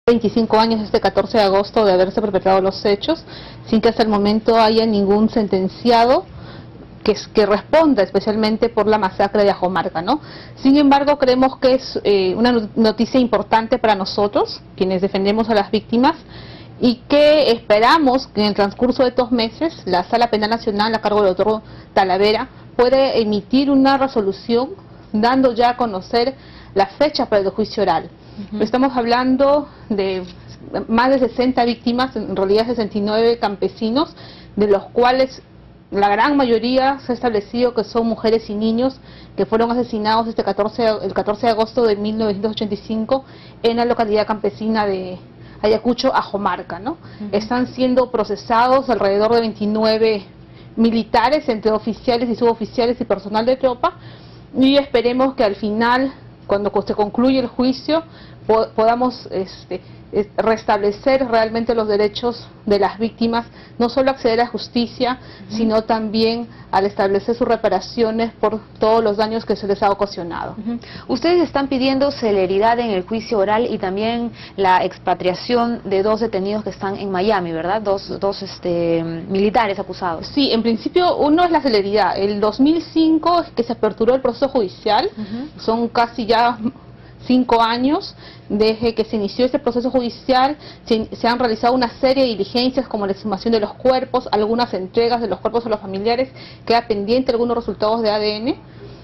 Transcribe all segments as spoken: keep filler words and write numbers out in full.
veinticinco años este catorce de agosto de haberse perpetrado los hechos, sin que hasta el momento haya ningún sentenciado que, que responda especialmente por la masacre de Ajomarca, ¿no? Sin embargo, creemos que es eh, una noticia importante para nosotros, quienes defendemos a las víctimas, y que esperamos que en el transcurso de estos meses la Sala Penal Nacional, a cargo del doctor Talavera, puede emitir una resolución dando ya a conocer la fecha para el juicio oral. Uh-huh. Estamos hablando de más de sesenta víctimas, en realidad sesenta y nueve campesinos, de los cuales la gran mayoría se ha establecido que son mujeres y niños que fueron asesinados este catorce, el catorce de agosto de mil novecientos ochenta y cinco en la localidad campesina de Ayacucho, Ajomarca, ¿no? Uh-huh. Están siendo procesados alrededor de veintinueve militares, entre oficiales y suboficiales y personal de tropa, y esperemos que al final, cuando se concluya el juicio, po podamos este, restablecer realmente los derechos de las víctimas, no solo acceder a justicia, uh-huh, sino también al establecer sus reparaciones por todos los daños que se les ha ocasionado. Uh-huh. Ustedes están pidiendo celeridad en el juicio oral y también la expatriación de dos detenidos que están en Miami, ¿verdad? Dos, dos este, militares acusados. Sí, en principio uno es la celeridad. El dos mil cinco es que se aperturó el proceso judicial, uh-huh, son casi ya cinco años desde que se inició este proceso judicial. Se, se han realizado una serie de diligencias como la exhumación de los cuerpos, algunas entregas de los cuerpos a los familiares, queda pendiente algunos resultados de A D N,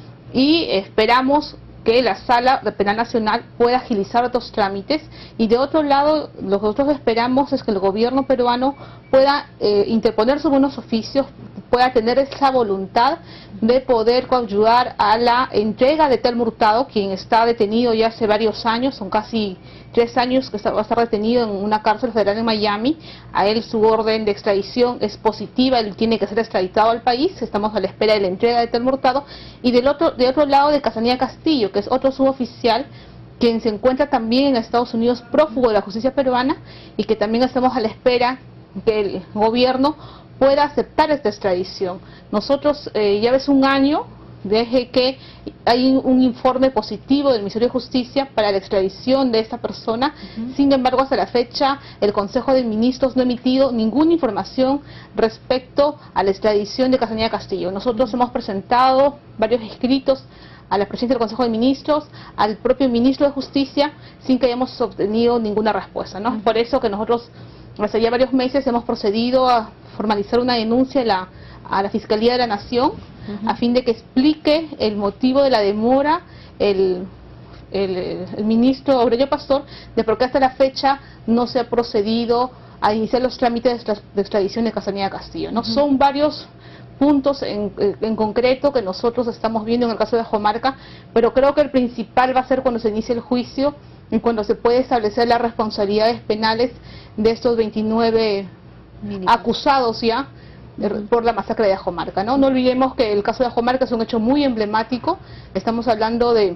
y esperamos que la Sala Penal Nacional pueda agilizar otros trámites. Y de otro lado, lo que nosotros esperamos es que el gobierno peruano pueda eh, interponer sus buenos oficios, pueda tener esa voluntad de poder coadyuvar a la entrega de Telmo Hurtado, quien está detenido ya hace varios años, son casi tres años que está, va a estar detenido en una cárcel federal en Miami. A él su orden de extradición es positiva, él tiene que ser extraditado al país, estamos a la espera de la entrega de Telmo Hurtado. Y del otro, de otro lado, de Casanía Castillo, que es otro suboficial, quien se encuentra también en Estados Unidos prófugo de la justicia peruana, y que también estamos a la espera que el gobierno pueda aceptar esta extradición. Nosotros eh, ya ves un año desde que hay un informe positivo del Ministerio de Justicia para la extradición de esta persona. Uh-huh. Sin embargo, hasta la fecha el Consejo de Ministros no ha emitido ninguna información respecto a la extradición de Casanía Castillo. Nosotros uh-huh. hemos presentado varios escritos a la Presidencia del Consejo de Ministros, al propio Ministro de Justicia, sin que hayamos obtenido ninguna respuesta, ¿no? Uh-huh. Es por eso que nosotros hace ya varios meses hemos procedido a formalizar una denuncia a la, a la Fiscalía de la Nación, uh-huh, a fin de que explique el motivo de la demora el, el, el ministro Aurelio Pastor, de por qué hasta la fecha no se ha procedido a iniciar los trámites de extradición de Casanía Castillo, ¿no? Uh-huh. Son varios puntos en, en concreto que nosotros estamos viendo en el caso de Ajomarca, pero creo que el principal va a ser cuando se inicie el juicio y cuando se puede establecer las responsabilidades penales de estos veintinueve Militar. acusados ya uh-huh. por la masacre de Ajomarca, ¿no? No olvidemos que el caso de Ajomarca es un hecho muy emblemático. Estamos hablando de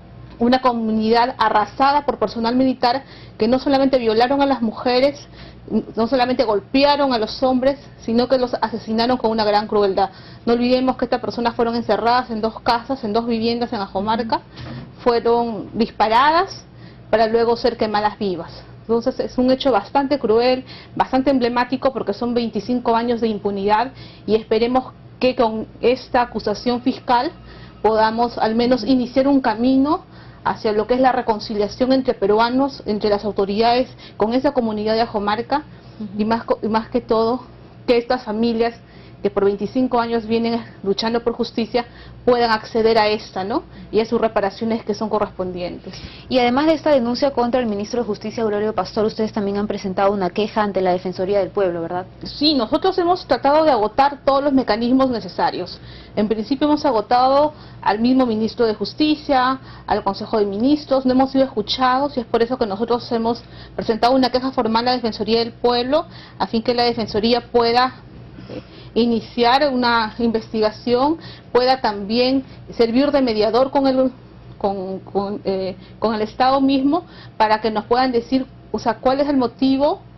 una comunidad arrasada por personal militar que no solamente violaron a las mujeres, no solamente golpearon a los hombres, sino que los asesinaron con una gran crueldad. No olvidemos que estas personas fueron encerradas en dos casas, en dos viviendas en Ajomarca, uh-huh. fueron disparadas para luego ser quemadas vivas. Entonces es un hecho bastante cruel, bastante emblemático, porque son veinticinco años de impunidad, y esperemos que con esta acusación fiscal podamos al menos iniciar un camino hacia lo que es la reconciliación entre peruanos, entre las autoridades, con esa comunidad de Ajomarca, uh-huh. y, más, y más que todo, que estas familias que por veinticinco años vienen luchando por justicia puedan acceder a esta, ¿no? Y a sus reparaciones que son correspondientes. Y además de esta denuncia contra el ministro de Justicia, Aurelio Pastor, ustedes también han presentado una queja ante la Defensoría del Pueblo, ¿verdad? Sí, nosotros hemos tratado de agotar todos los mecanismos necesarios. En principio hemos agotado al mismo ministro de Justicia, al Consejo de Ministros, no hemos sido escuchados, y es por eso que nosotros hemos presentado una queja formal a la Defensoría del Pueblo, a fin que la Defensoría pueda eh, iniciar una investigación, pueda también servir de mediador con el con, con, eh, con el Estado mismo, para que nos puedan decir, o sea, cuál es el motivo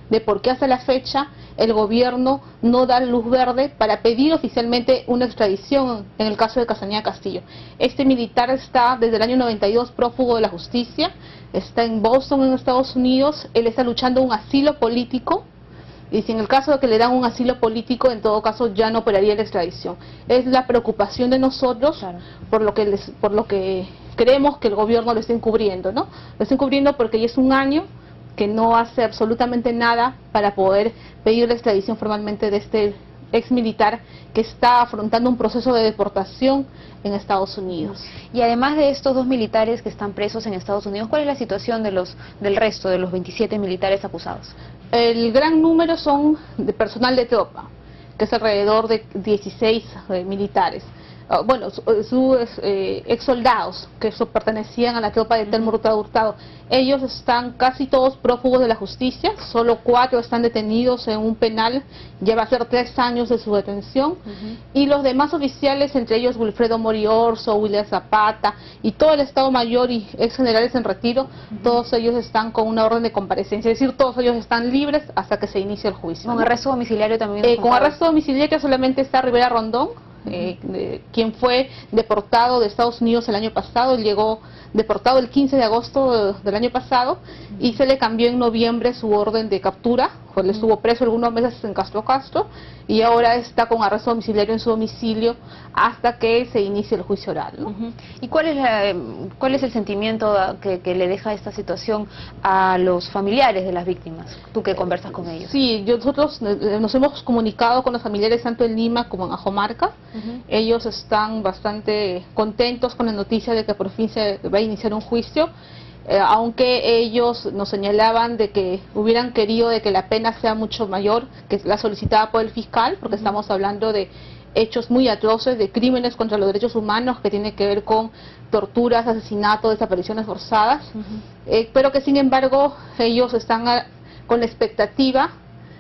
de por qué hasta la fecha el gobierno no da luz verde para pedir oficialmente una extradición en el caso de Castañeda Castillo. Este militar está desde el año noventa y dos prófugo de la justicia, está en Boston, en Estados Unidos, él está luchando un asilo político, y si en el caso de que le dan un asilo político, en todo caso ya no operaría la extradición. Es la preocupación de nosotros, claro, por lo que les, por lo que creemos que el gobierno lo está encubriendo, ¿no? Lo está encubriendo porque ya es un año que no hace absolutamente nada para poder pedir la extradición formalmente de este ex militar que está afrontando un proceso de deportación en Estados Unidos. Y además de estos dos militares que están presos en Estados Unidos, ¿cuál es la situación de los del resto de los veintisiete militares acusados? El gran número son de personal de tropa, que es alrededor de dieciséis eh, militares. Uh, bueno, sus su, eh, ex soldados que eso, pertenecían a la tropa de Telmo Hurtado Hurtado. Ellos están casi todos prófugos de la justicia, solo cuatro están detenidos en un penal, ya va a ser tres años de su detención, uh-huh. y los demás oficiales, entre ellos Wilfredo Moriorzo, William Zapata y todo el Estado Mayor y ex generales en retiro, uh-huh. todos ellos están con una orden de comparecencia, es decir, todos ellos están libres hasta que se inicie el juicio. ¿Con ¿no? arresto domiciliario también? Eh, con arresto domiciliario solamente está Rivera Rondón, Eh, de, quien fue deportado de Estados Unidos el año pasado. Él llegó deportado el quince de agosto de, del año pasado y se le cambió en noviembre su orden de captura, pues él estuvo preso algunos meses en Castro Castro y ahora está con arresto domiciliario en su domicilio hasta que se inicie el juicio oral, ¿no? Uh-huh. ¿Y cuál es, la, cuál es el sentimiento que, que le deja esta situación a los familiares de las víctimas, tú que conversas con ellos? Sí, yo, nosotros nos hemos comunicado con los familiares tanto en Lima como en Ajomarca. Uh-huh. Ellos están bastante contentos con la noticia de que por fin se va a iniciar un juicio, eh, aunque ellos nos señalaban de que hubieran querido de que la pena sea mucho mayor que la solicitada por el fiscal, porque uh-huh. estamos hablando de hechos muy atroces, de crímenes contra los derechos humanos que tienen que ver con torturas, asesinatos, desapariciones forzadas, uh-huh. eh, pero que sin embargo ellos están a, con la expectativa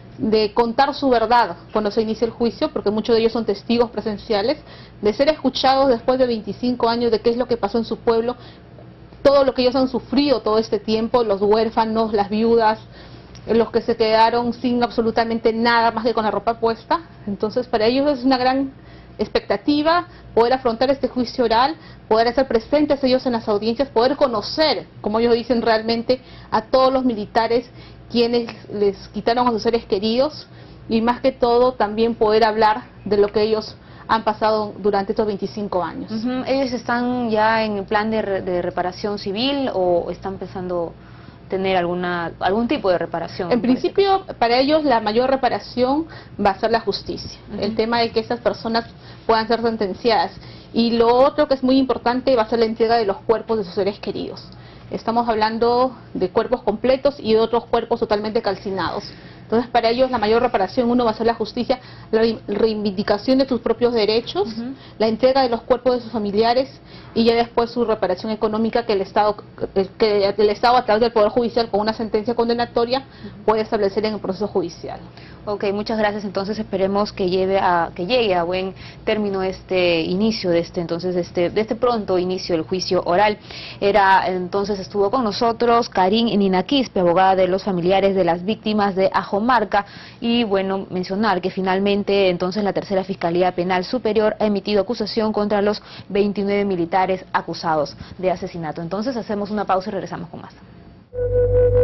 de contar su verdad cuando se inicie el juicio, porque muchos de ellos son testigos presenciales, de ser escuchados después de veinticinco años de qué es lo que pasó en su pueblo, todo lo que ellos han sufrido todo este tiempo, los huérfanos, las viudas, los que se quedaron sin absolutamente nada más que con la ropa puesta. Entonces para ellos es una gran expectativa poder afrontar este juicio oral, poder hacer presentes ellos en las audiencias, poder conocer, como ellos dicen realmente, a todos los militares quienes les quitaron a sus seres queridos y más que todo también poder hablar de lo que ellos han pasado durante estos veinticinco años. Uh-huh. ¿Ellos están ya en plan de, re de reparación civil o están pensando tener alguna algún tipo de reparación? En principio, para ellos la mayor reparación va a ser la justicia, uh-huh. el tema de que esas personas puedan ser sentenciadas. Y lo otro que es muy importante va a ser la entrega de los cuerpos de sus seres queridos. Estamos hablando de cuerpos completos y de otros cuerpos totalmente calcinados. Entonces para ellos la mayor reparación, uno va a ser la justicia, la reivindicación de sus propios derechos, uh-huh. la entrega de los cuerpos de sus familiares y ya después su reparación económica que el Estado, que el Estado a través del Poder Judicial con una sentencia condenatoria uh-huh. puede establecer en el proceso judicial. Ok, muchas gracias. Entonces esperemos que lleve a que llegue a buen término este inicio de este entonces de este de este pronto inicio del juicio oral. Era entonces estuvo con nosotros Karin Nina Quispe, abogada de los familiares de las víctimas de Ajomarca, y bueno, mencionar que finalmente entonces la tercera Fiscalía Penal Superior ha emitido acusación contra los veintinueve militares acusados de asesinato. Entonces hacemos una pausa y regresamos con más.